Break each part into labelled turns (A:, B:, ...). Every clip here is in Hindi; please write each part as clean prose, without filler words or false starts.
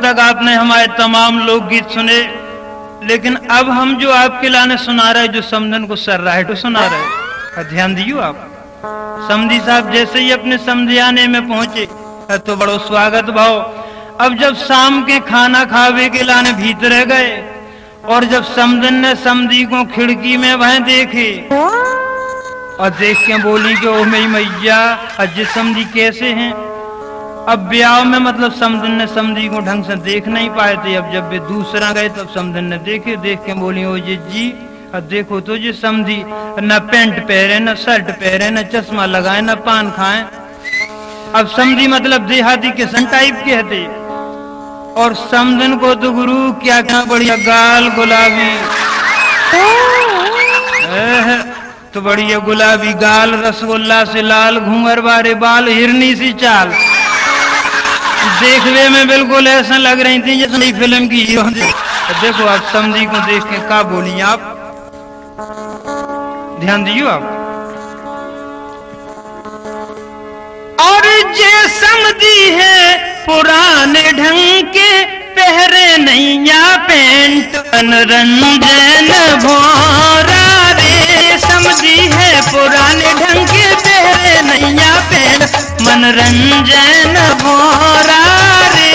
A: तक आपने हमारे तमाम लोकगीत सुने, लेकिन अब हम जो आपके लाने सुना रहे, जो समधन को सर्राइटो सुना रहे, ध्यान दियो आप। समधी साहब जैसे ही अपने समधियाने में पहुंचे तो बड़ो स्वागत भाव। अब जब शाम के खाना खावे के लाने भीतर गए और जब समधन ने समधी को खिड़की में वह देखे और देख के बोली कि ओ मेरी मैया अजय समधी कैसे हैं। अब ब्याह में मतलब समधन ने समधी को ढंग से देख नहीं पाए थे। अब जब वे दूसरा गए तब समधन ने देखे, देख के बोली ओ जी अब देखो तो ये समधी न पेंट पहरे, न शर्ट पहरे, न चश्मा लगाए, न पान खाए। अब समधी मतलब देहाती किसान टाइप के थे। और समधन को तो गुरु क्या क्या बढ़िया गाल गुलाबी, तो बढ़िया गुलाबी गाल, रसगुल्ला से लाल, घूंघर बारे बाल, हिरनी सी चाल, देखने में बिल्कुल ऐसा लग रही थी जैसे नई फिल्म की हीरो। देखो आप समधी को देख के क्या बोली आप, ध्यान दियो आप। और जे समधी है पुराने ढंग के, पहरे नैया पेंट, मनोरंजन भोरा रे। समधी है पुराने ढंग के, पहरे नैया पेंट, मनोरंजन भोरा रे।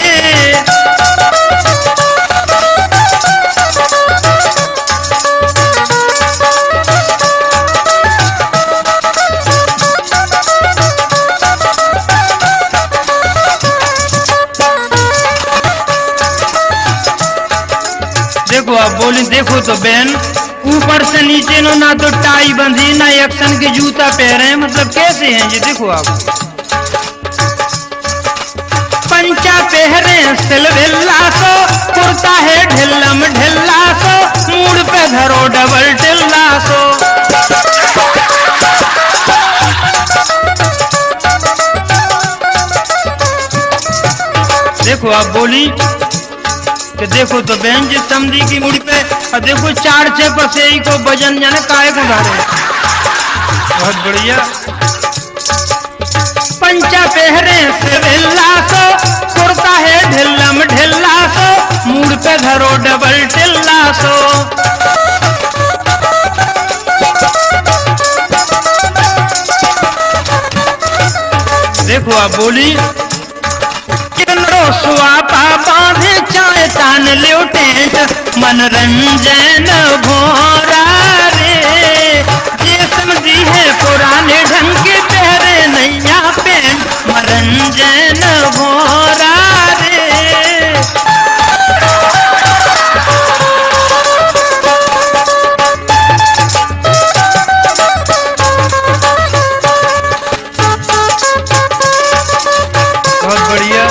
A: देखो आप बोली, देखो तो बहन ऊपर से नीचे नो ना तो टाई बंधी, ना एक्शन के जूता पहरे हैं, मतलब कैसे हैं ये। देखो आप पंचा पहरे सिलविल्ला सो, कुर्ता है ढिल्लम ढिल्ला सो, मूड पे धरो डबल टिल्ला सो। देखो आप बोली कि देखो तो बहन जी समधी की मुड़ी पे और देखो 4-6 पसेई को वजन जाने काहे को डाले। बहुत बढ़िया। पंचा पहरे सिलविल्ला सो, कुर्ता है ढिल्लम ढिल्ला सो, मूड पे धरो डबल टिल्ला सो। देखो आप बोली सुआपा बांधे चाय तान लियो टेंट, मनोरंजन भोरा रे। ये समधी है पुराने ढंग के, पहरे नैया पेंट, मनोरंजन भोरा रे। बहुत बढ़िया।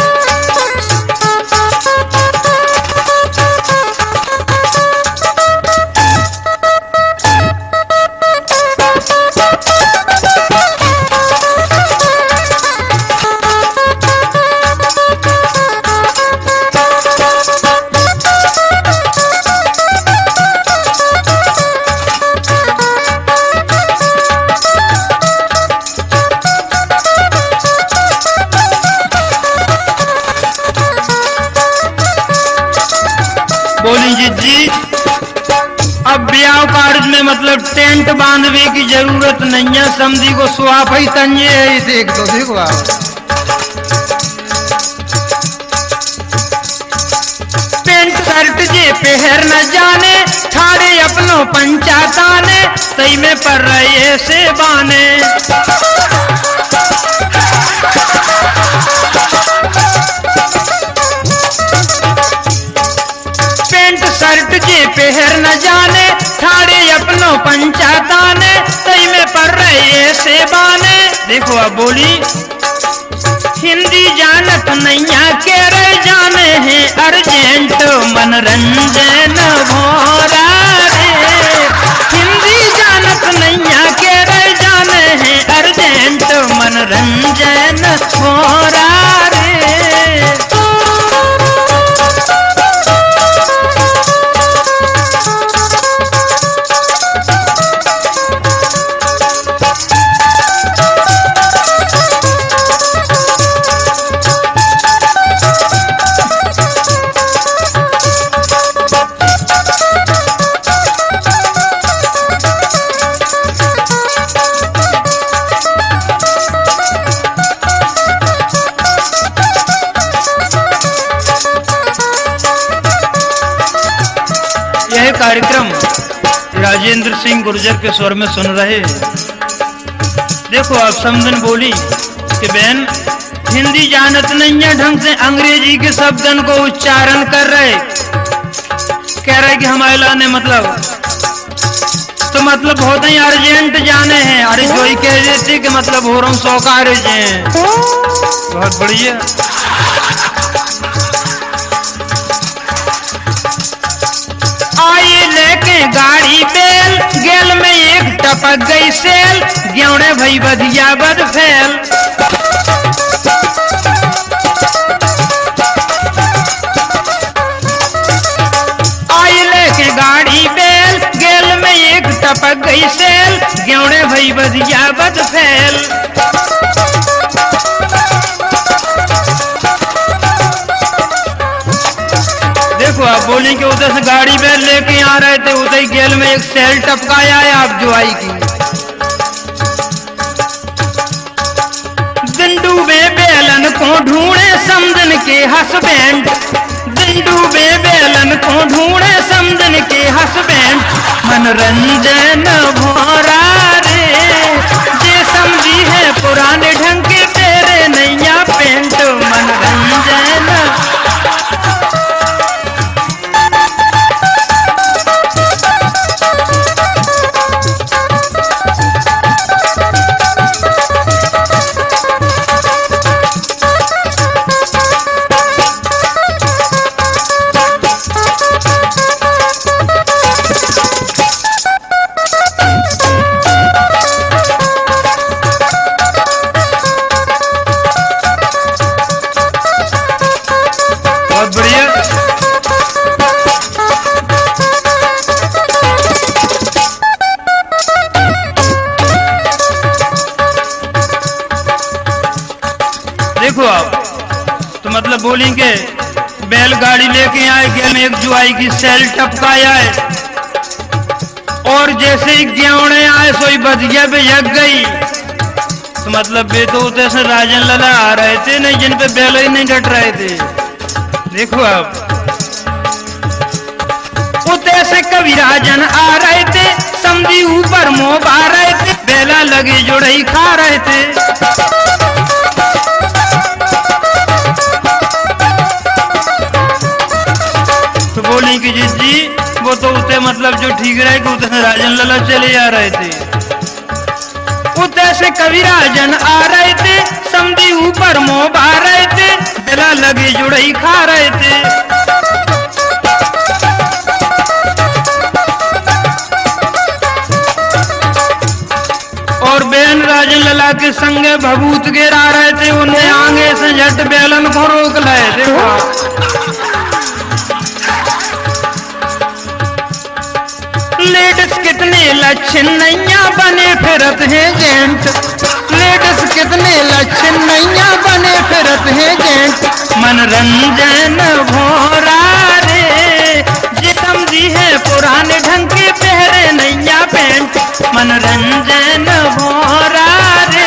A: बोली जी अब ब्याह कार्य में मतलब टेंट बांधने की जरूरत नहीं है, समधी को सुहाफ ही तंजे है। देख तो देखो आप पेंट शर्ट जे पहर न जाने, ठाड़े अपनों पंचाताने, सही में पर रहे से बाने। शर्ट जे पहर न जाने, ठाड़े अपनों पंचाताने, सही में पर रहे से बाने। देखो अब बोली हिंदी जानत नैया के रह जाने हैं अर्जेंट, मनोरंजन भोरा रे। हिंदी जानत नैया के रह जाने हैं अर्जेंट, मनोरंजन भोरा रे। है कार्यक्रम राजेंद्र सिंह गुर्जर के स्वर में सुन रहे। देखो आप समझन बोली कि बहन हिंदी जानत नहीं है ढंग से, अंग्रेजी के शब्दन को उच्चारण कर रहे, कह रहे कि हमारे लाने मतलब तो मतलब बहुत ही अर्जेंट जाने हैं। अरे जो ही कह देते कि मतलब हो रहा हूँ सौकार हैं। बहुत बढ़िया। आई लेके गाड़ी बेल गेल में एक टपक गई सेल, गेवड़े भई बधिया बद फैल। आई लेके गाड़ी बेल गेल में एक टपक गई सेल, गेवड़े भई बधिया बद फैल। देखो आप बोली कि उधर से गाड़ी बैल लेके आ रहे थे, उधर ही गेल में एक सेल टपकाया है आप जो आई की। दिन डूबे बेलन को ढूंढे समझन के हसबैंड, दिन डूबे बेलन को ढूंढे समझन के हसबैंड। मनोरंजन भोरा रे जे समझी है पुराने ढंग के तेरे नैया पेंट। मनोरंजन तो मतलब बोलेंगे बैलगाड़ी लेके आए, गेल में एक जुआई की सेल टपकाया है और जैसे ही गेवड़े आए सोई बधिया पे जग गई। तो मतलब बे तो उधर से राजन लला आ रहे थे नहीं, जिन पे बैल ही नहीं डट रहे थे। देखो आप उधर से कवि राजन आ रहे थे, समझी ऊपर मोब आ रहे थे, बेला लगे जुड़ई खा रहे थे। तो बोली कि जी वो तो उते मतलब जो ठीक रहे कि उधर राजन लला चले आ रहे थे, उधर से कवि राजन आ रहे थे, समझी ऊपर मोब आ रहे थे, बेला लगे जुड़ई खा रहे थे। और बेन राजन लला के संगे भभूत गिरा रहे थे, उन्हें आगे से झट बेलन को रोक लाए थे। लेडीज कितने लक्षण नैया बने फिरत हैं जेंट, लेडीज कितने लक्षण नैया बने फिरत हैं जेंट। मनोरंजन भोरा रे जे समझी है पुराने ढंग के पहरे नैया पेंट। मनोरंजन भोरा रे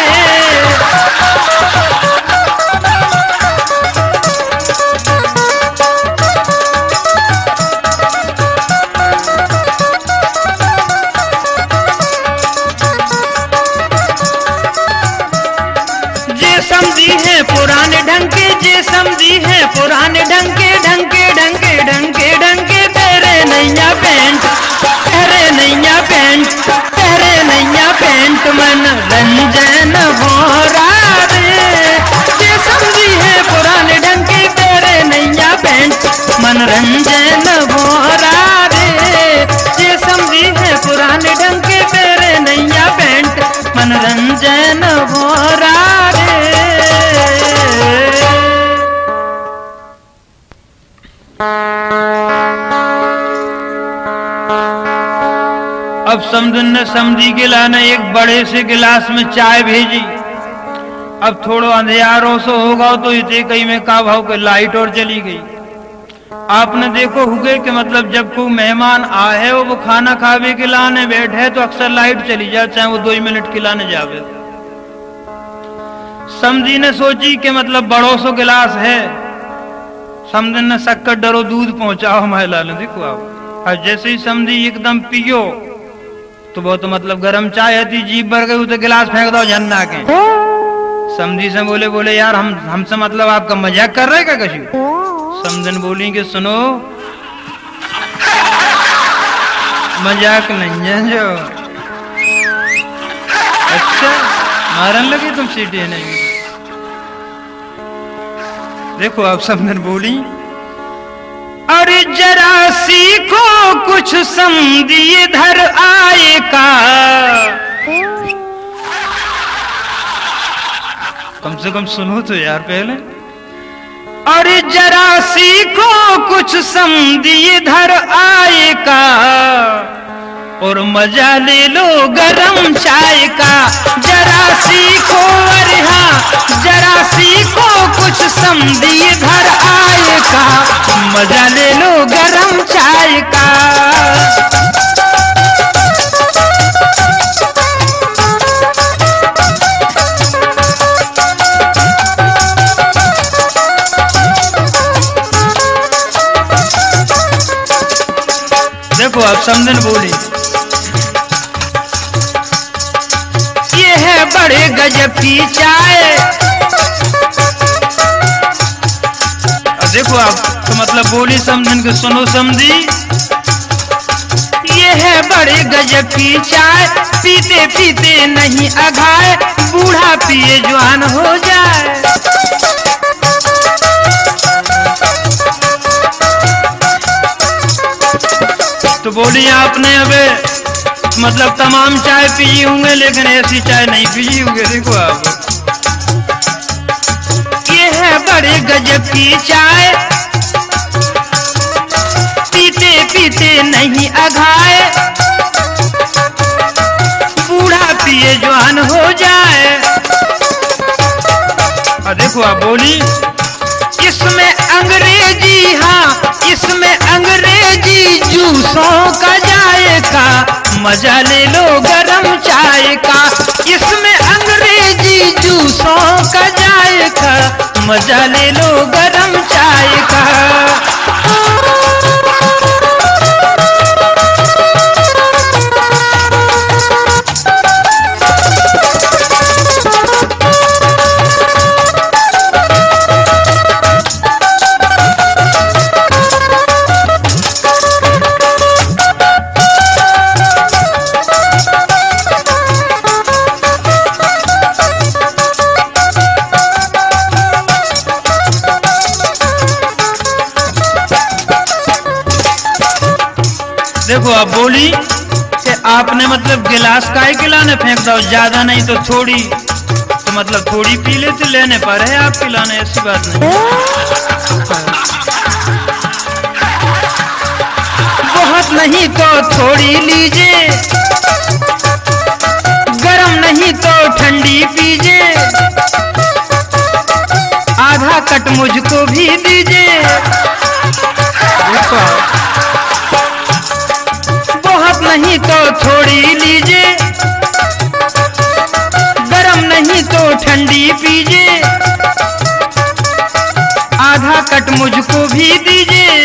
A: समझी है पुराने ढंग के, जे समझी है पुराने ढंग के, ढंग के ढंग के ढंग के ढंग के तेरे नैया पेंट, तेरे नैया पेंट, तेरे नैया पेंट। मनोरंजन भोरा रे जे समझी है पुराने ढंग के तेरे नैया पेंट। मनोरंजन भोरा रे जे समझी है पुराने ढंग के तेरे नैया पेंट। मनोरंजन भोरा रे। अब समझन ने समझी के लाने एक बड़े से गिलास में चाय भेजी। अब थोड़ा अंधेरों से होगा तो इतने कई में का भाव के लाइट और चली गई। आपने देखो हुए कि मतलब जब कोई मेहमान आए वो खाना खावे के लाने बैठे तो अक्सर लाइट चली जाए, चाहे वो 2 मिनट के लाने जावे। समझी ने सोची कि मतलब बड़ो सो गिलास है, समझन ने शक्कर डरो दूध पहुंचाओ हमारे लाल। देखो आप और जैसे ही समझी एकदम पियो तो वो तो मतलब गर्म चाय थी, जीभ भर गई तो गिलास फेंक दो झन्ना के। समझी से बोले यार हमसे मतलब आपका मजाक कर रहे क्या कछु? समझन बोली कि सुनो मजाक नहीं है जो। अच्छा मारन लगे तुम सीटी नहीं? देखो आप समझन बोली, अरे जरा सीखो कुछ समझी इधर आए का, कम से कम सुनो तो यार पहले। अरे जरा सीखो कुछ समझी इधर आए का, और मजा ले लो गरम चाय का। जरा सीखो, अरे हाँ जरा सीखो कुछ समझी इधर आए का, मजा ले लो गरम चाय का। देखो आप समझन बोली, ये है बड़े गजब की चाय। देखो आप तो मतलब बोली समझन के सुनो समझी, ये है बड़े गजब की चाय, पीते पीते नहीं अघाए, बूढ़ा पिए जवान हो जाए। तो बोली आपने अबे मतलब तमाम चाय पी होंगे लेकिन ऐसी चाय नहीं पी होंगे। देखो आप, ये है बड़े गजब की चाय, पीते पीते नहीं अघाए, बूढ़ा पिए जवान हो जाए। और देखो आप बोली, इसमें अंग्रेजी, हाँ इसमें अंग्रेजी जूसों का जायका, मजा ले लो गरम चाय का। इसमें अंग्रेजी जूसों का जायका, मजा ले लो गरम चाय का। देखो आप बोली कि आपने मतलब गिलास काहे खिलाने फेंक दो, ज्यादा नहीं तो थोड़ी, तो मतलब थोड़ी पी लेते, लेने पर है आप खिलाने, ऐसी बात नहीं। बहुत नहीं तो थोड़ी लीजिए, गरम नहीं तो ठंडी पीजिए, आधा कट मुझको भी दीजिए। नहीं तो थोड़ी लीजिए, गरम नहीं तो ठंडी पीजिए, आधा कट मुझको भी दीजिए।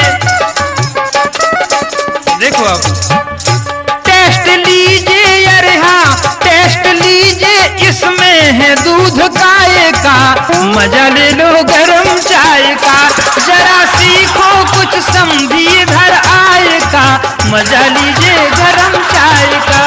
A: देखो आप टेस्ट लीजिए, अरे हाँ टेस्ट लीजिए, इसमें है दूध गाय का, मजा ले लो गरम चाय का। जरा सीखो कुछ समझी इधर आए का, मजा लीजिए गरम चाय का।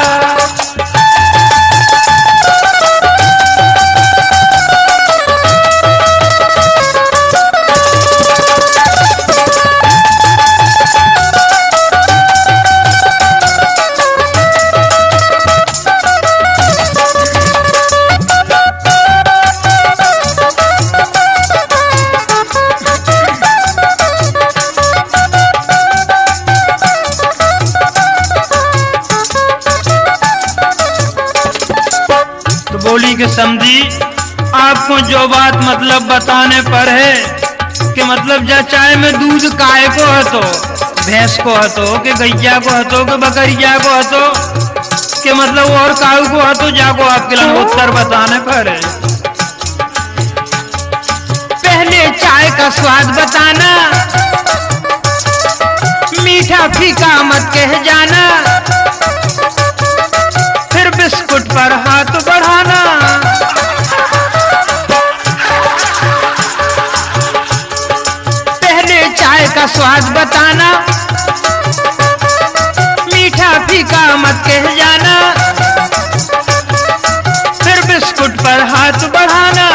A: बोली के समझी, आपको जो बात मतलब बताने पर है कि मतलब जा चाय में दूध काय को हतो, भैंस को हतो कि गैया को हतो कि बकरिया को हतो कि मतलब और काऊ को हतो, जाको आपके लिए उत्तर बताने पर है। पहले चाय का स्वाद बताना, मीठा फीका मत कह जाना, फिर बिस्कुट पर हाथ बढ़ाना। पहले चाय का स्वाद बताना, मीठा फीका मत कह जाना, फिर बिस्कुट पर हाथ बढ़ाना।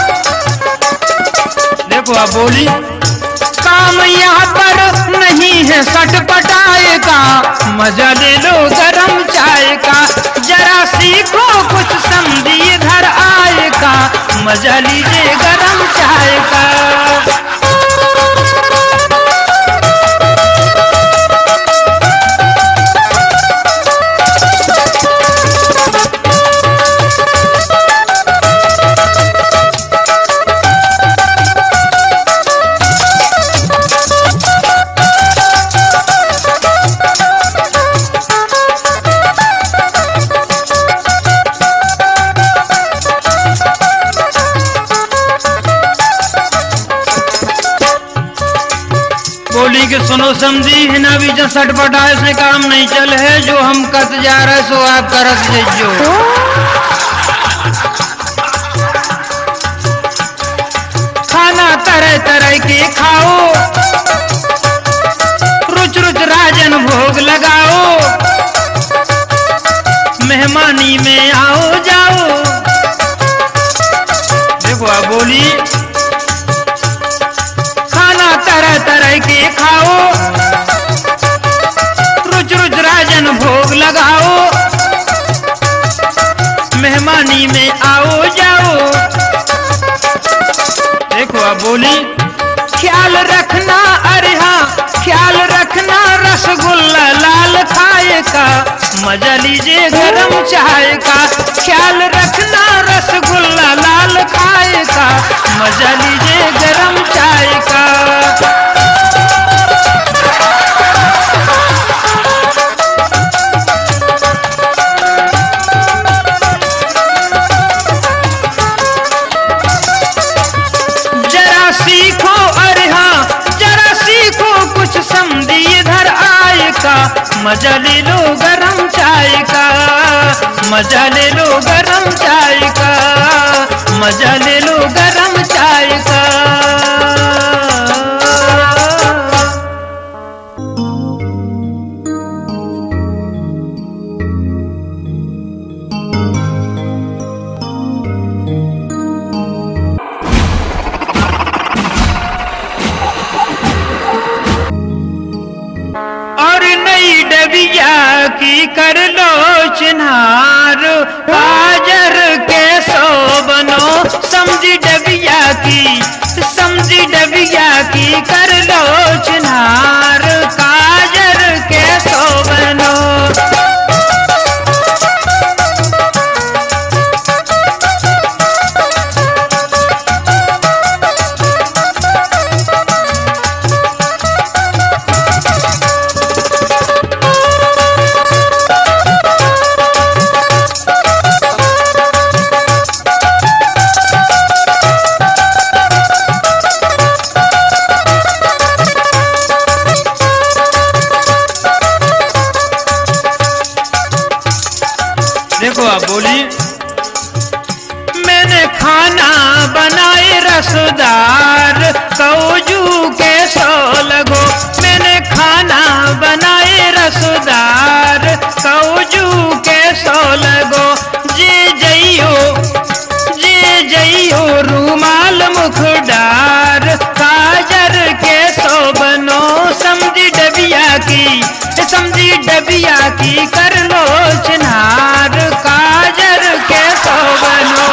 A: देखो आप बोली, काम यहाँ पर नहीं है सटपटाए का, मजा ले लो गरम चाय का। जरा सीखो कुछ समझी इधर आए का, मजा लीजिए गरम चाय का। बोली कि सुनो समझी है ना भी जो सटपटाए से काम नहीं चल है, जो हम कत जा रहे सो आप करत जो। खाना तरह तरह के खाओ, रुच रुच राजन भोग लगाओ, मेहमानी में आओ जाओ। देखो आप बोली, तरह तरह के खाओ, रुच रुच राजन भोग लगाओ, मेहमानी में आओ जाओ। देखो आप बोली, ख्याल रखना, अरे हाँ ख्याल रखना, रसगुल्ला लाल खाए का, मजा लीजिए गरम चाय का। ख्याल रखना, रसगुल्ला लाल खाए का, मजा लीजिए गरम चाय का। जरा सीखो, अरे हाँ जरा सीखो कुछ समझी इधर आए का, मजा ले लो गरम चाय का, मजा ले लो गरम चाय का, मजा ले लो गरम चाय का। डबिया की कर लो चिन्हार, हाजर के सो बनो, समझी डबिया की, समझी डबिया की कर लो चिन्हार, काजर के सो बनो। देखो आप बोली, मैंने खाना बनाए रसदार, कौजू के सो लगो। मैंने खाना बनाए रसदार, कौजू के सो लगो। जे जइयो रूमाल मुखडार, काजर के सो बनो, समझी डबिया की, समझी डबिया की कर लो चिन्हार, काजर के सो बनो।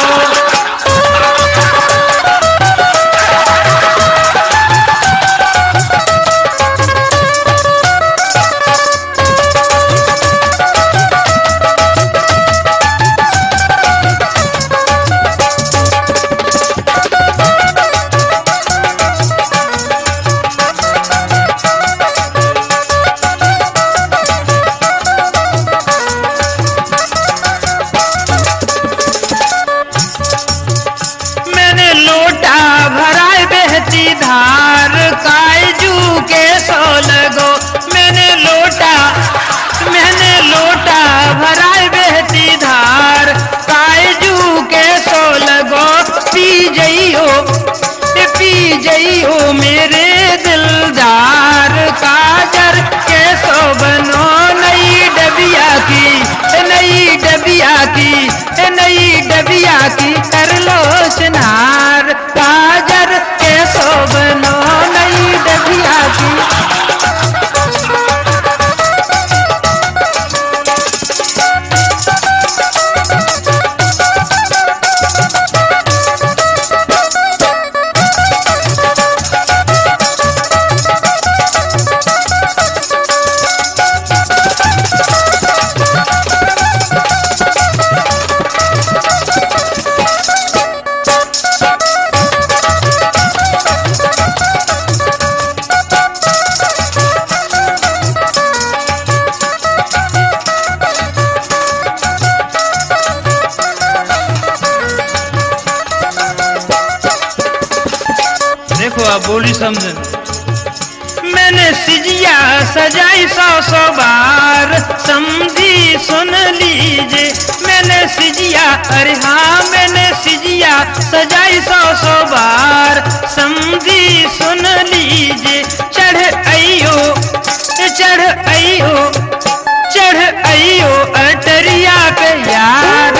A: जइयो मेरे दिलदार, काजर कैसो बनो नई डबिया की, नई डबिया की, नई डबिया की कर लो शनार, काजर कैसो बनो नई डबिया की। देखो आप बोली समझे, मैंने सिजिया सजाई 100 बार, समझी सुन लीजिए, मैंने सिजिया, अरे हाँ मैंने सिजिया सजाई 100 बार, समझी सुन लीजिए, चढ़ आइयो, चढ़ आइयो, चढ़ आइयो अटरिया पे यार,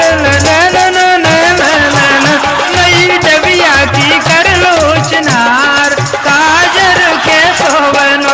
A: नई डबिया की कर लो चनार, काजर कैसो बनो।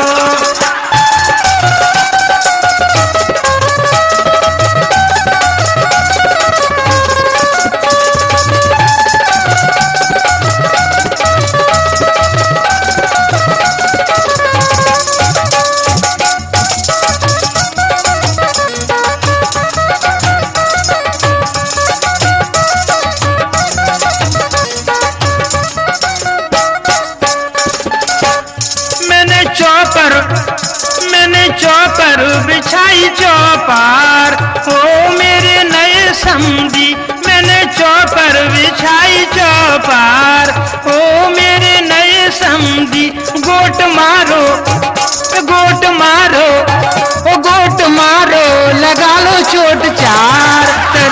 A: मैंने चौपर बिछाई चौपार, हो मेरे नए समझी, मैंने चौपर बिछाई चौपार, हो मेरे नए समझी, गोट मारो, गोट मारो, ओ गोट मारो, लगा लो चोट चार,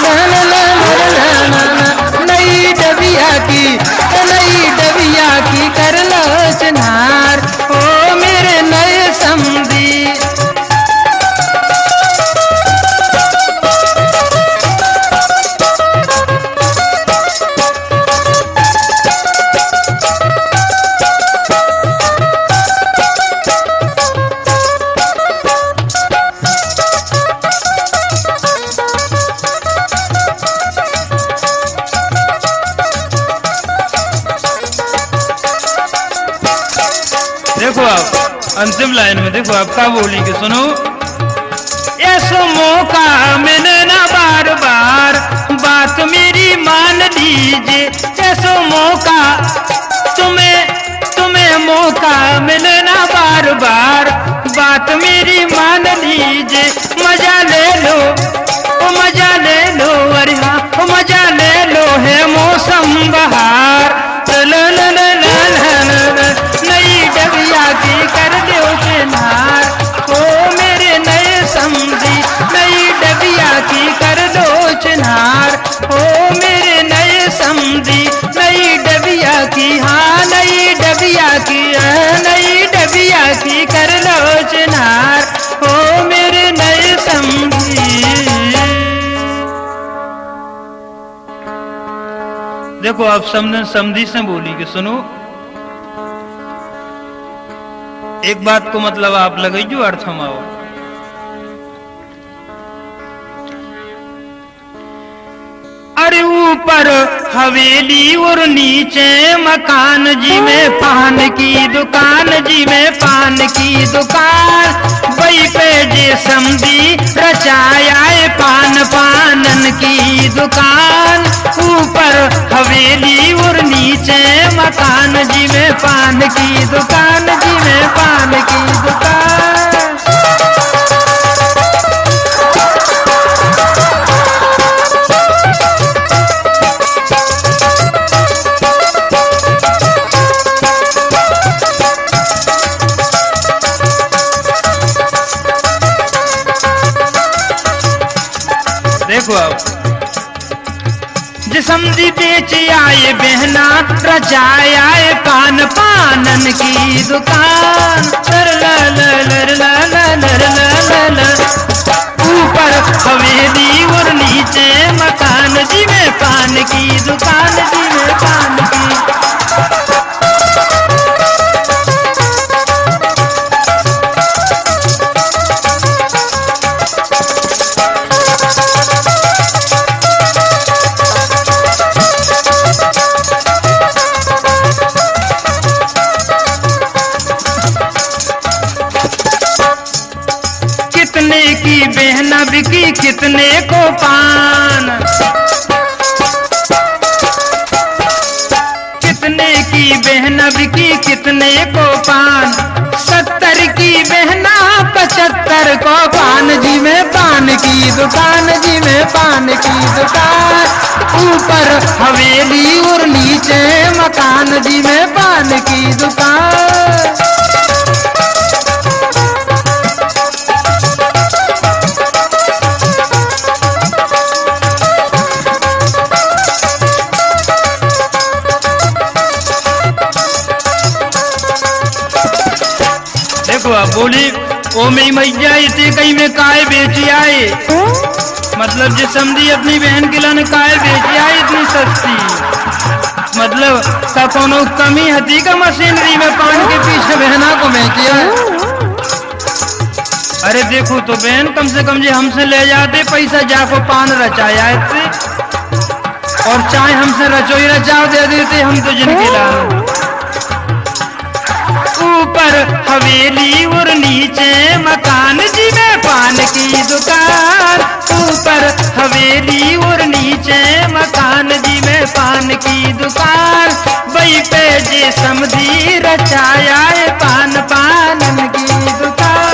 A: नई डबिया की, नई डबिया की कर लो चनार, ओ मेरे नए समझी। देखो आप अंतिम लाइन में देखो आप क्या बोलेंगे, सुनो, ऐसो मौका मैंने ना बार बार, बात मेरी मान लीजिए, ऐसो मौका तुम्हें मौका मिले ना बार बार, बात मेरी मान लीजिए, मजा ले लो, ओ मजा ले लो, अरे हाँ ओ मजा ले लो, है मौसम बहार, नई डबिया की कर दो किनार, ओ मेरे नए समझी, नई डबिया की कर दो चिनार, ओ मेरे नए समझी, नई डबिया की, हाँ नई डबिया की, नई डबिया की कर लो चिनार, ओ मेरे नए समझी। देखो आप समझी से बोली कि सुनो, एक बात को मतलब आप लगे जो अर्थ हम आओ, अरे ऊपर हवेली और नीचे मकान जी में पान की दुकान, जी में पान की दुकान, वही पे जे समझी रचाया पान पानन की दुकान, ऊपर हवेली और नीचे मकान जी में पान की दुकान, जी में पान की दुकान। देखो आप जिसमदी बेच आए बहना रचाए आए पान पानन की दुकान। ऊपर हवेली और नीचे मकान जी में पान की दुकान जी में पान की। कितने की बहना बिकी कितने को पान, कितने की बहना बिकी कितने को पान। 70 की बहना 75 को पान जी में पान की दुकान जी में पान की दुकान। ऊपर हवेली और नीचे मकान जी में पान की दुकान। देखो आप बोली ओ मेरी मैया इतने कई में काय बेची आए, मतलब जिस समझी अपनी बहन के लाने काय बेची आए इतनी सस्ती, मतलब का कोनो कमी हती का मशीनरी में पान के पीछे बहना को बेची आए। अरे देखो तो बहन कम से कम जी हमसे ले जाते पैसा जाको पान रचाया थे, और चाहे हमसे रचोई रचाओ दे देते हम तो जिनके लाने। ऊपर हवेली और नीचे मकान जी में पान की दुकान। ऊपर हवेली और नीचे मकान जी में पान की दुकान। वही पे जे समझी रचाया है पान पानन की दुकान।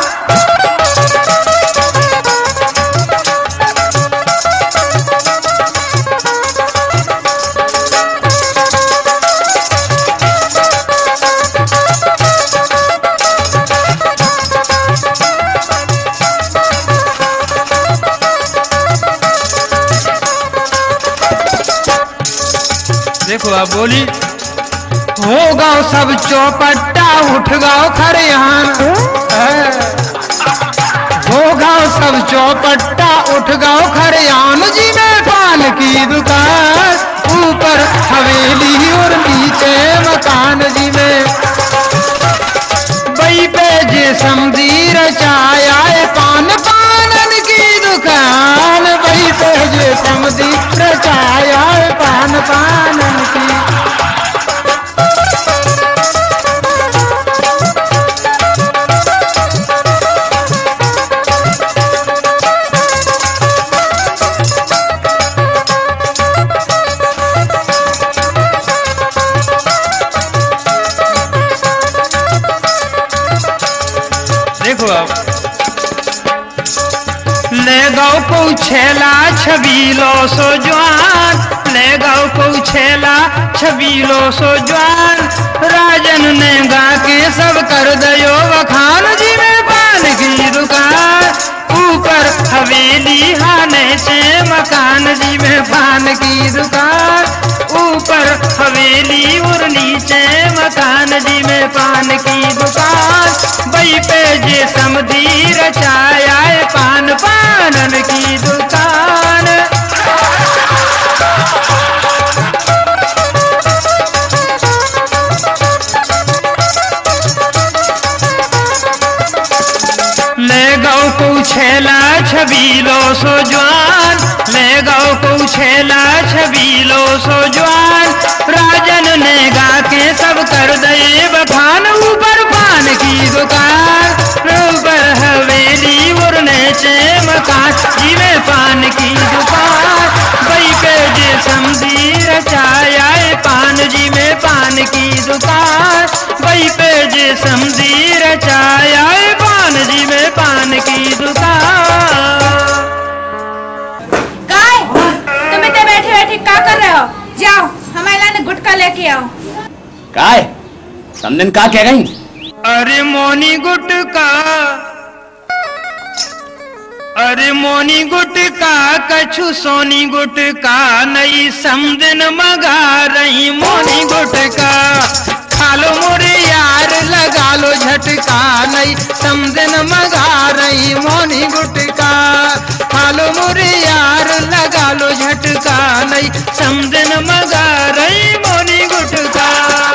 A: देखो आप बोली हो गाओ सब चौपट्टा उठ गाओ खरियान। हो गाओ सब चौपट्टा उठ गाओ खरियान जी में पान की दुकान। ऊपर हवेली और नीचे मकान जी में बई पे जे समझी रचाया पान पानन की दुकान। बई पे जे समझी रचाया पान पानन की। देखो आप ले गाओ को छेला छबीलो सो जवान। ले गाओ को छेला छबीलो सो जवान। राजन ने गा के सब कर दयो वखान जी में पान की दुकान। ऊपर हवेली हाने से मकान जी में पान की दुकान। ऊपर हवेली और नीचे मकान जी में पान की दुकान। बई पे जे समझी रचाया पान पानन की दुकान। ले गाओ को छेला छबीलो सो जवान। ले गाओ को छेला छबीलो सो जवान। राजन ने गा के सब कर दे बखान। ऊपर पान की दुकान। ऊपर हवेली और नीचे मकान जी में पान की दुकान। बई पे जे समझी रचाया पान जी में पान की दुकान। बई पे जे समझी रचाया पान जी में पान की दुकान।
B: काय तुम इतने बैठे बैठे क्या कर रहे हो? जाओ हमारे लाने गुटखा लेके आओ।
C: काय समझन का कह गई?
A: अरे मोनी गुटका अरे मोनी गुटका कछु सोनी गुटका नई समदिन मगा रही मोनी गुटका खालो मोरे यार लगा लो झटका नई समदिन मगा रही मोनी गुटका खालो मोरे यार लगा लो झटका नई समदिन मगा रही मोनी गुटका।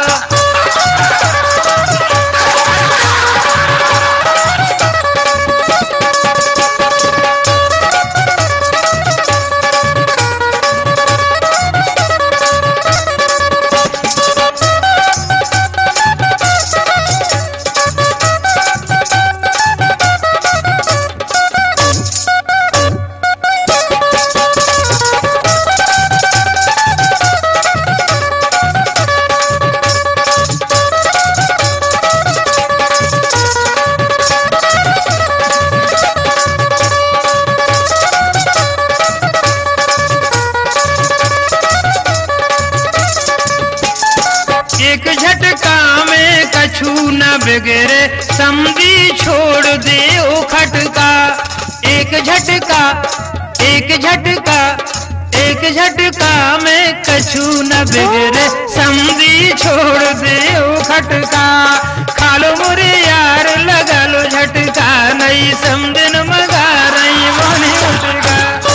A: एक झटका में कछु न बिगड़े समझी छोड़ दे ओ खटका एक झटका एक झटका एक झटका में कछु न बिगड़े समझी छोड़ दे ओ खटका खालो मुरे यार लगा लो झटका नई समदिन मगा रही मोनी गुटका।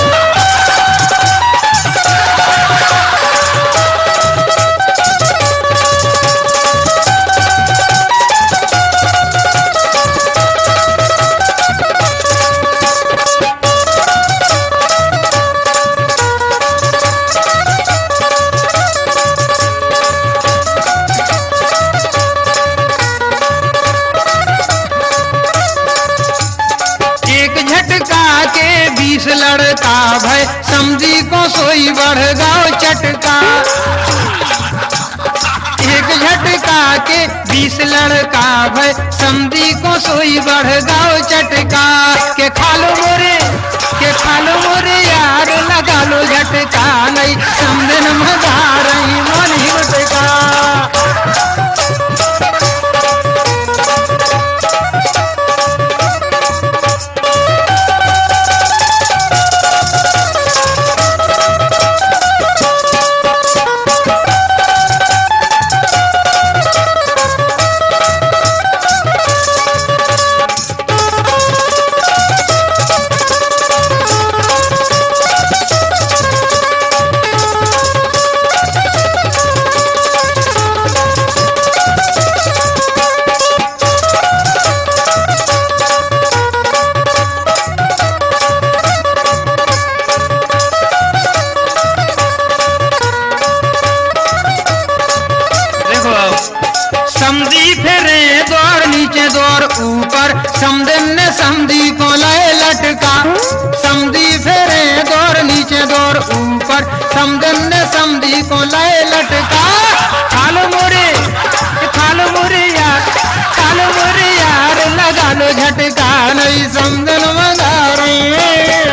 A: लड़का भय समझी को सोई बढ़ गाओ चटका एक झटका के 20 लड़का भय समझी को सोई बढ़ गाओ चटका के खालो मोरे यार लगा लो झटका नहीं समदिन मगा रही मोनी गुटका। समझी फिरे दौड़ नीचे दौड़ ऊपर समदिन ने समझी को लाए लटका समझी फिरे दौड़ नीचे दौड़ ऊपर समदिन ने समझी को लाए लटका खालो मोरे यार लगा लो झटका नहीं समदिन मगा रही।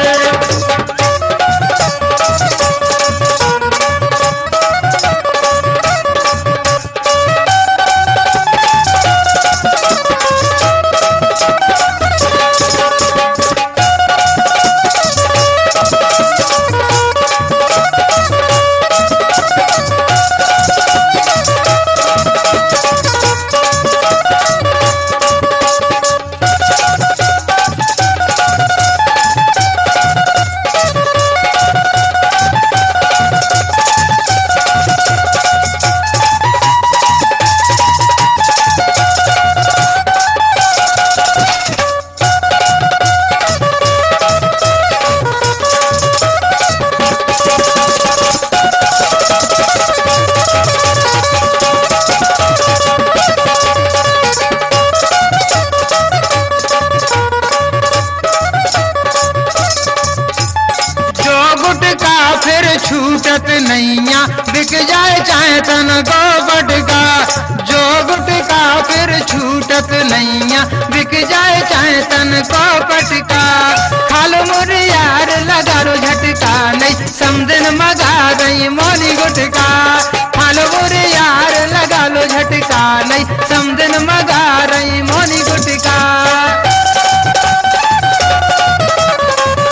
A: छूटत नैया बिक जाए चाहे तन को बटका जो गुटका फिर छूटत नैया बिक जाए चाहे तन को पटका खालो मोरे यार लगा लो झटका नहीं समदिन मगा गई मोनी गुटका खालो मोरे यार लगा लो झटका नहीं समदिन मगा रही मोनी गुटका।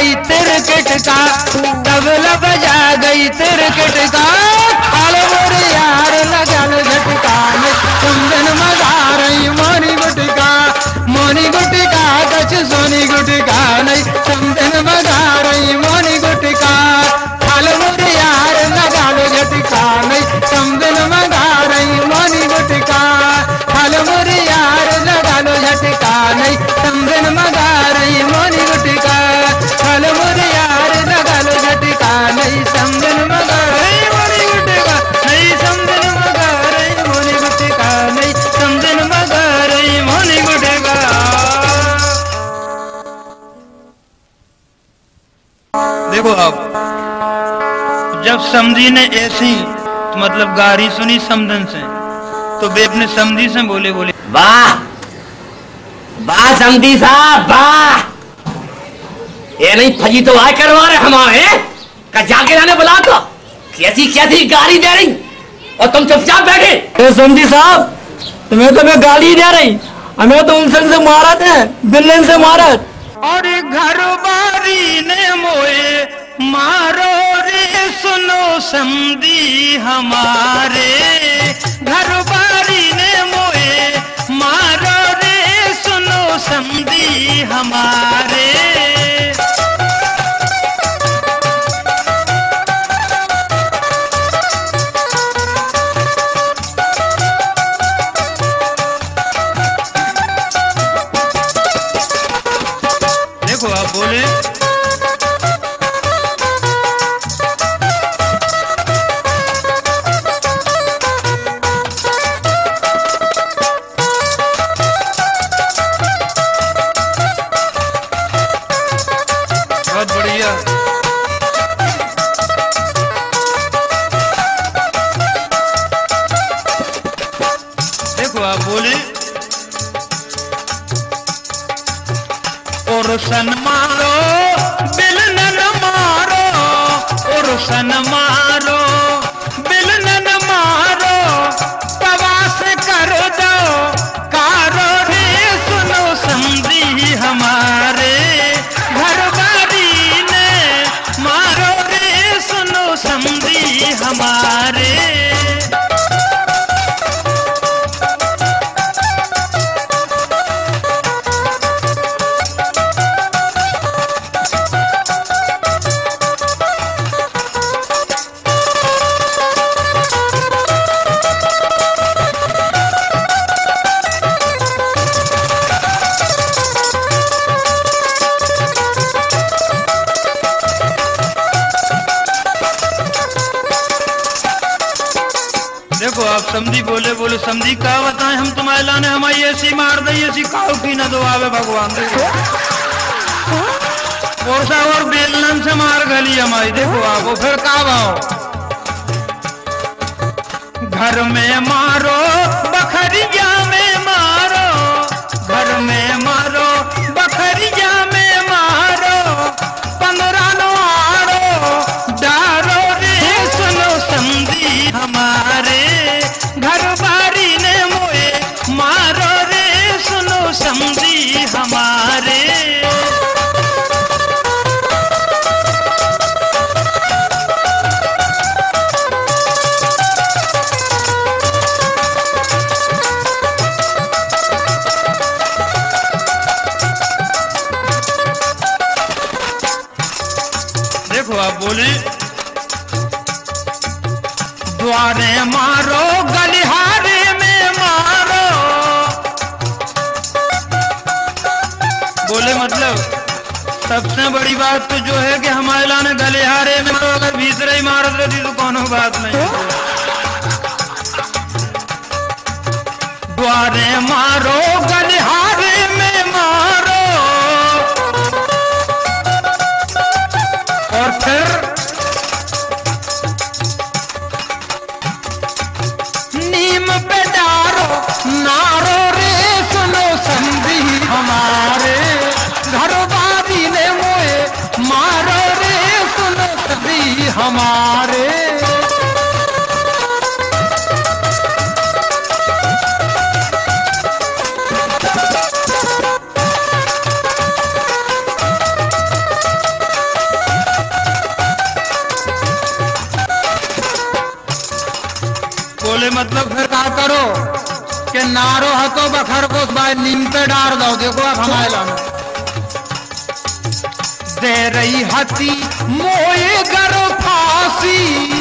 A: गई तिरकिट का, तबला बजा गई तिरकिट का, खाल मोर यार लगा लो झटका, समझन मजा रही मोनी गुटका, मोनी गुटका कछ सोनी गुटका नहीं, समझन मजा रही मोनी गुटका, खाल मोर यार लगा लो झटका नहीं, समझन मजा रही मोनी गुटका, खाल मोर यार लगा लो झटका नहीं, समझन मजा रही मोनी गुटका, खाल मोर यार लगा लो झटका नहीं, समझन मजा रही मोनी गुटका नहीं, समझन मजा रही मोनी गुटका नहीं, समझन मजा रही मोनी गुटका। देखो अब जब समधी ने ऐसी मतलब गारी सुनी समधन से, तो वे अपने समधी से बोले
C: वाह वाह समधी साहब वाह, ये नहीं फजी तो आए करवा रहे हमारे का, जाके लाने बुला तो कैसी कैसी गाली दे रही और तुम चुपचाप बैठे।
D: समधी साहब तुम्हें तो मैं गाली दे रही, हमें तो उनसे से मारा थे बिल्लन से मारा,
A: और घर बारी ने मोए मारो रे सुनो समधी हमारे, घर बारी ने मोए मारो रे सुनो समधी हमारे। देखो आप बोले बहुत बढ़िया। देखो आप बोले और सन मारो बिलन मारो, और सन मारो बिलन मारो, प्रवास कर दो कारो रे सुनो समधी हमारे, घर बारी ने मारो रे सुनो समधी हमारे। देखो आप समधी बोले समधी का बताएं हम तुम्हारे लाने, हमारी ऐसी मार दई ऐसी काऊ की न दो आवे भगवान। देखो और बेलन से मार गली हमारी। देखो आप वो फिर का भाव, घर में मारो बखरिया में मारो, घर में मारो बखरिया में मारो, 15 नो आरो डारो रे सुनो समधी हमारे, घर बारी ने मोए मारो रे सुनो समधी हमारे। देखो आप बोले द्वारे मारो गलिहारे में मारो, बोले मतलब सबसे बड़ी बात तो जो है कि हमारे लाने गलिहारे में मारो, अगर भीतर ही मारत रहती तो कोनो बात नहीं। द्वारे मारो गलिहारे में मारो, और फिर नीम पे डारो नारो रे सुनो समधी हमारे, घर बारी ने मोए मारो रे सुनो समधी हमारे। करो कि नारो हतो बखर को भाई नीम पे डार दो। देखो आप हमारे लाने दे रही हती मोए करो फांसी।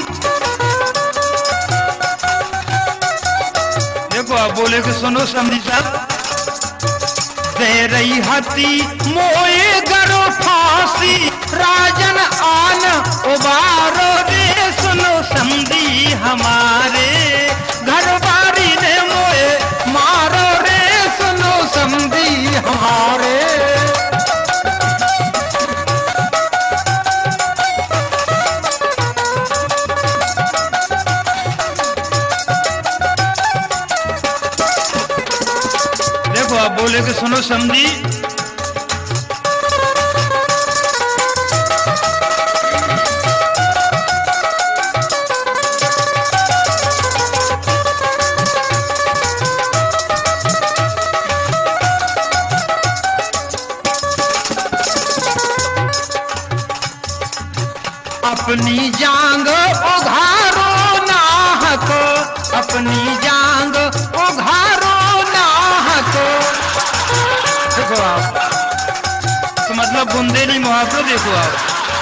A: देखो आप बोले कि सुनो समझी साहब, दे रही हती मोए करो फांसी, राजन आन उबारो रे सुनो समझी हमारे, घर बारी ने मोए मारो रे सुनो समझी हमारे। देखो आप बोले कि सुनो समझी, अपनी जांग उघारो नाहक, अपनी जांग उघारो नाहक। देखो आप तो मतलब बुंदे नहीं मुहावरे। देखो आप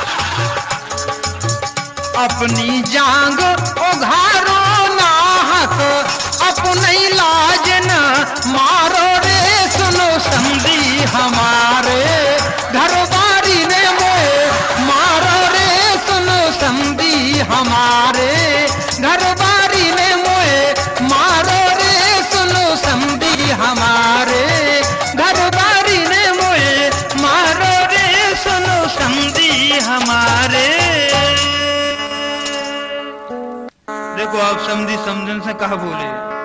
A: अपनी जांग उघारो नाहक, अपनी लाज न मारो रे सुनो समझी हमारे, घर बारी ने मोए मारो रे सुनो समझी हमारे, घर बारी ने मोए मारो रे सुनो समझी हमारे, घर बारी ने मोए मारो रे सुनो समझी हमारे। देखो आप समझी समझन से कहा बोले,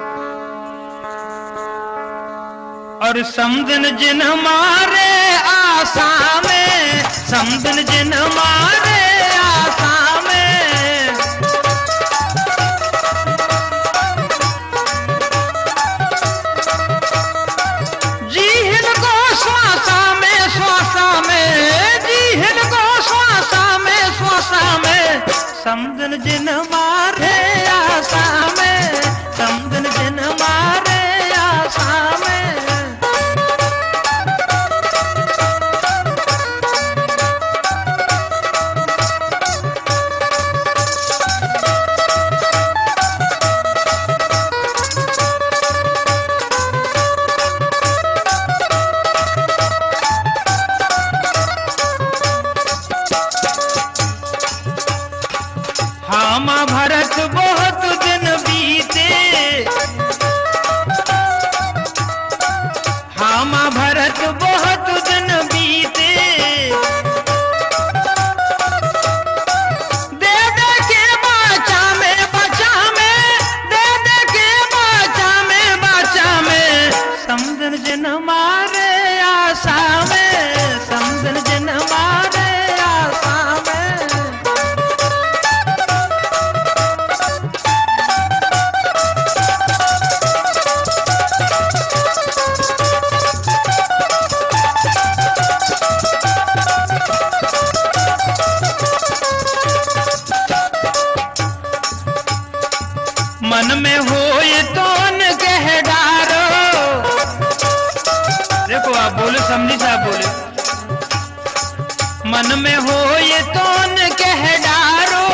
A: और समझन जिन हमारे आशा में, समझन जिन हमारे आशा में, जीहन को श्वासा में, श्वासा में, जीहन को श्वासा में, श्वासा में, समझन जिन हमारे आशा में, समझन जिन हमारे आशा में। हाँ भरत बहुत दिन बीते, हाँ भरत बहुत दिन बीते, दे दे के बाचा में, बाचा में, दे दे के बाचा में, बाचा में, समझन जिन हमारे आशा में, समझन जिन हमारे आशा में। मन में होए तो न कह डारो। देखो आप बोले समझी साहब बोले, मन में होए तो न कह डारो,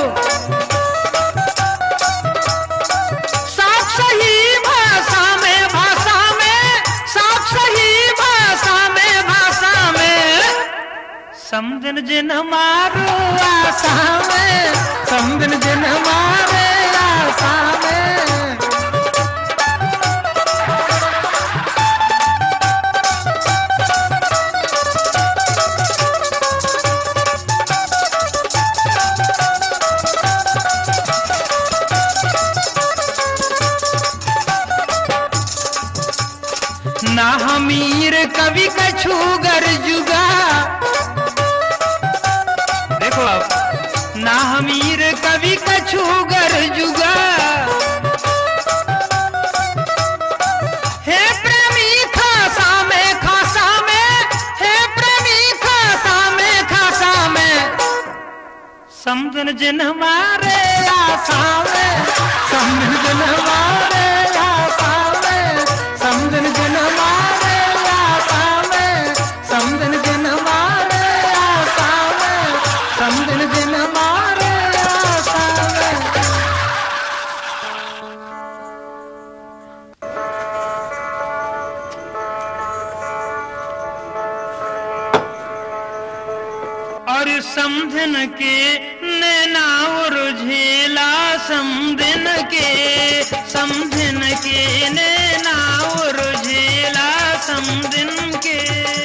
A: साफ सही भाषा में, भाषा में, साफ सही भाषा में, भाषा में, समझन जिन हमारो आशा में, समझन जिन हमारे आशा में। ना हमीर कवि कछु गरजुगा। देखो आप, ना हमीर कवि कछु गरजुगा, हे प्रेमी खासा में, खासा में, हे प्रेमी खासा में, खासा में, समझन जिन हमारे आशा में, समझन जिन हमारे समधिन के नैना झेला समधिन के नैना झेला समधिन के।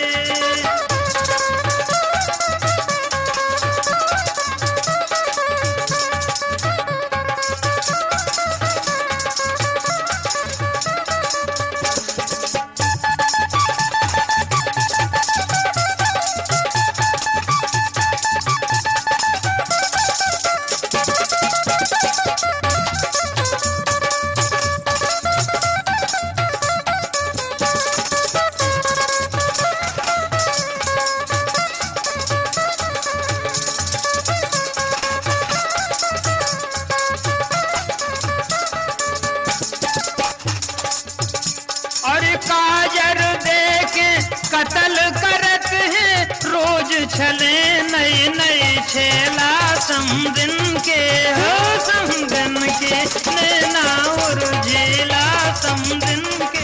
A: काजर देके कत्ल करत है रोज छले नए नए छेला समदिन के हो समदिन के नैना और झेला समदिन के।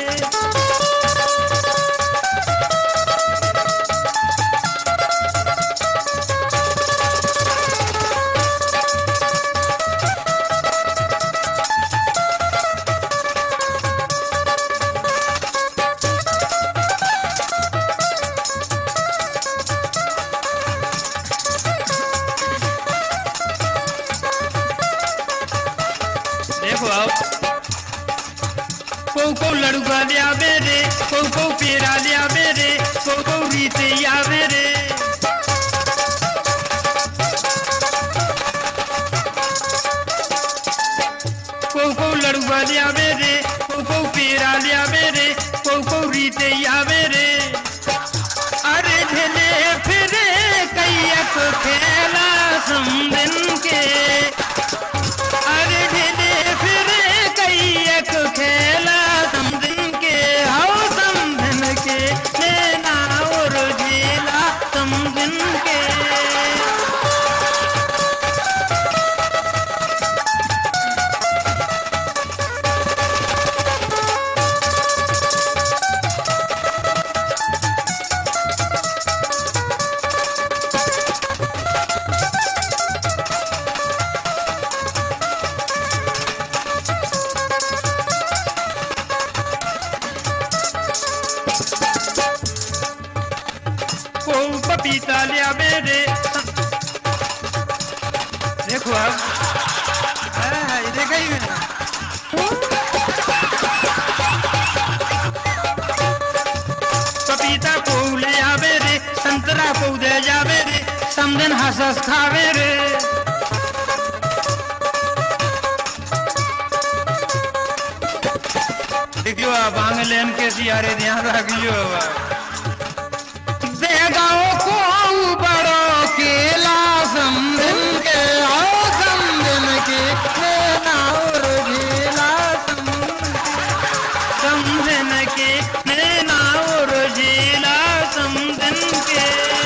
A: को लड़ुआ लिया बेरे को पेरा लिया बेरे को रीत या बेरे। को लड़ुआ लिया बेरे को पेरा लिया बेरे को रीत या बेरे। अरे झेले फिरे कैयक खेला समदिन के। अरे झेले फिरे कैयक खेला समदिन के हो समदिन के नैना और झेला समदिन के। पपीता लिया बेरे देखो अब देखा ही मेरा। पपीता को ले आवे रे संतरा को दे जावे रे समदिन हंस खावे रे। देखियो आप आंगलेन के सियारे ध्यान रखियो। गाँव को बड़ो केला समदिन के आओ समदिन के नैना और झेला समदिन के नैना और झेला समदिन के।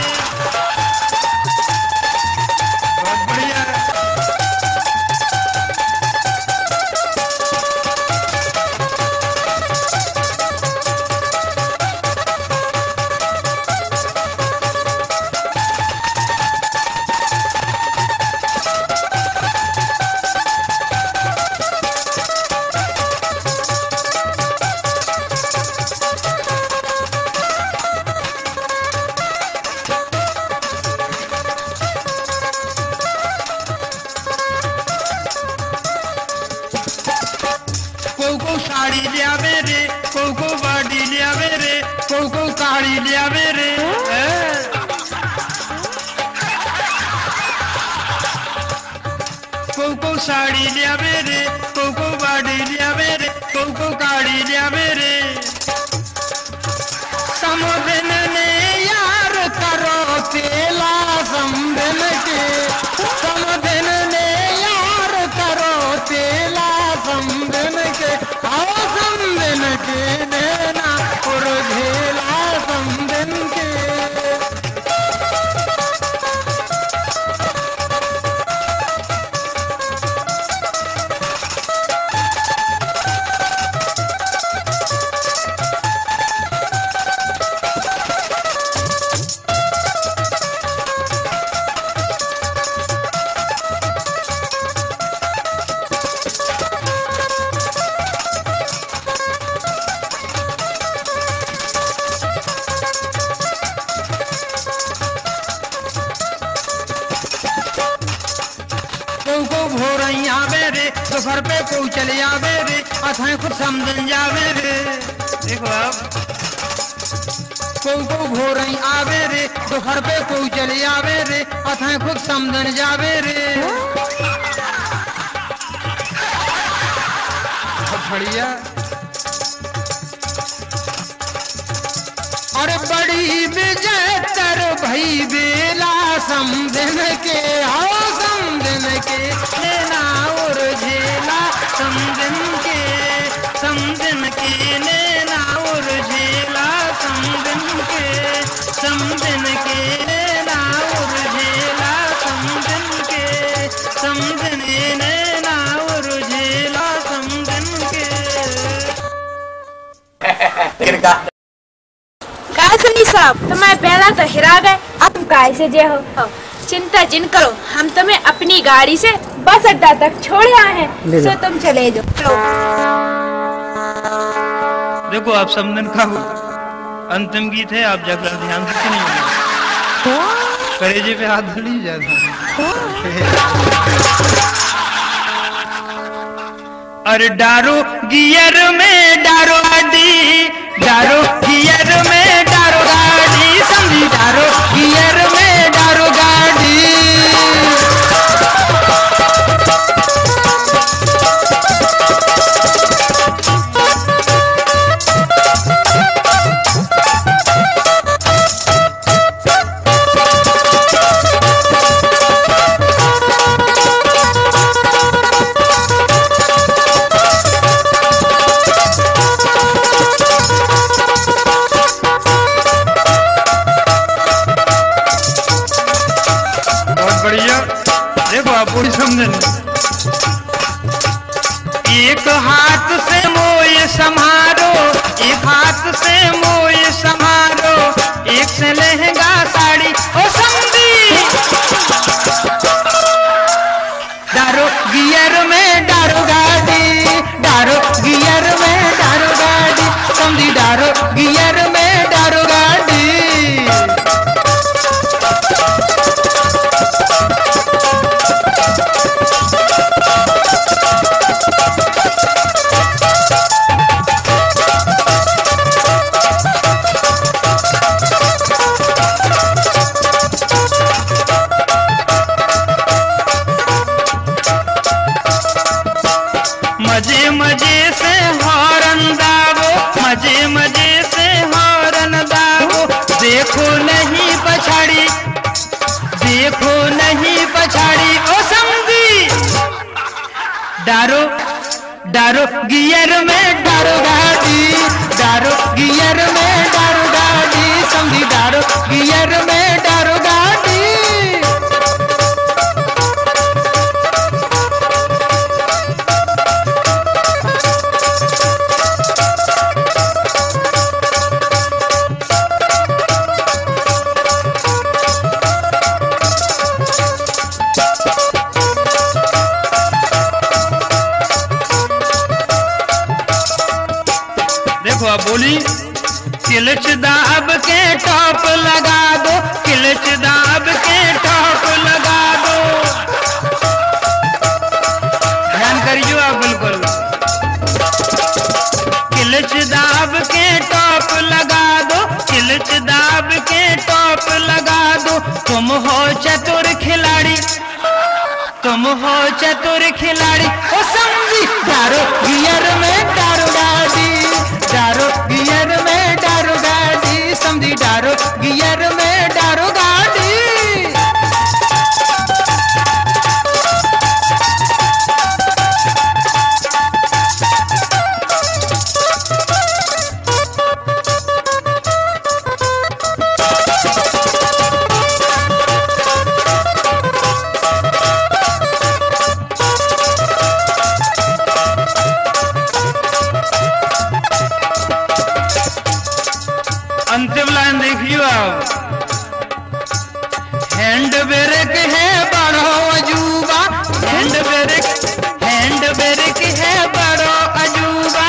A: बहुत बढ़िया। साड़ी लिया मेरे को बाड़ी लिया मेरे को काड़ी लिया मेरे। को साड़ी लिया मेरे को बाड़ी लिया मेरे को काड़ी लिया मेरे। समदिन ने यार करो केला समदिन के। समदिन ने यार करो केला समदिन के आओ समदिन के नैना और झेला समदिन के। दोपहर पे कोई चले आवे रे अथाए खुद समझन जावे रे। देखो आप को घोर आवे रे दोपहर पे कोई चले आवे रे अथाए खुद समझन जावे रे। बढ़िया। और बड़ी बेजतर भई बेला समझन के हो समझन के लेना और झेला समझन के लेना और झेला समझन के लेना और झेला समझन लेना और झेला समझन के।
B: सुनी साहब तुम्हें पहला तो हिरा गए अब तुम कैसे जे हो। चिंता जिन करो हम तुम्हें अपनी गाड़ी से बस अड्डा तक छोड़े आए हैं तो तुम चले जाओ।
A: देखो आप समझन का अंतिम गीत है आप जाकर ध्यान से सुनिए। करेजे पे हाथ धरी जाता। अरे डारो गियर में डारो गाड़ी डारो गियर में डारो गाड़ी समझी डारो गियर में डारो गाड़ी। पूरी समझन। एक हाथ से मोय संभारो एक हाथ से मोय संभारो एक से लहंगा साड़ी ओ समझी डारो गियर में डारो गाड़ी डारो गियर में डारो गाड़ी समझी डारो गियर में डारो गाड़ी। मजे मजे से हॉर्न दाबो मजे मजे से हॉर्न दाबो देखो नहीं पछाड़ी ओ समझी डारो डारो गियर में डारो गाड़ी डारो गियर में डारो गाड़ी समझी डारो गियर में डारो गाड़ी। देखो आप बोली क्लच दाब के टॉप लगा दो क्लच दाब के टॉप लगा दो। ध्यान करिए आप बिल्कुल क्लच दाब के टॉप लगा दो क्लच दाब के टॉप लगा दो। तुम हो चतुर खिलाड़ी ओ समझी डारो गियर में डारो गाड़ी डारो गियर में डारो गाड़ी समझी डारो गियर में डारो गाड़ी। अंतिम लाइन देखियो आप हैंड ब्रेक है बड़ो अजूबा हैंड ब्रेक है बड़ो अजूबा।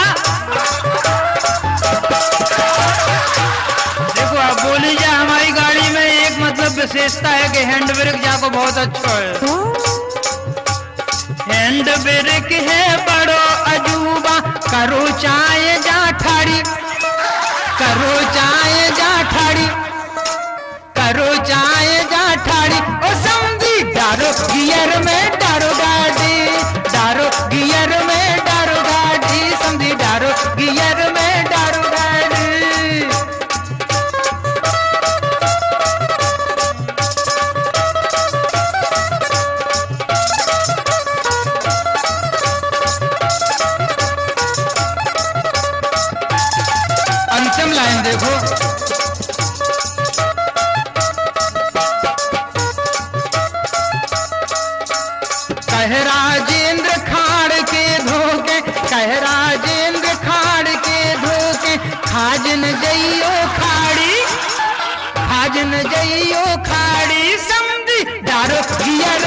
A: देखो आप बोली जा हमारी गाड़ी में एक मतलब विशेषता है कि हैंड ब्रेक जाको बहुत अच्छा है। हैंड ब्रेक है बड़ो अजूबा, करो चाहे जा ठाड़ी, करो चाहे जा ठाड़ी, करो चाहे जा ठाड़ी। ओ समझी डारो गियर में डारो गाड़ी, डारो गियर में डारो गाड़ी, समझी डारो गियर में डारो गाड़ी। अंतिम लाइन देखो, कह राजेंद्र खाड़ के धोखे, कह राजेंद्र खाड़ के धोखे, खाजन जइयो खाड़ी, खाजन जइयो खाड़ी, समझी डारो गियर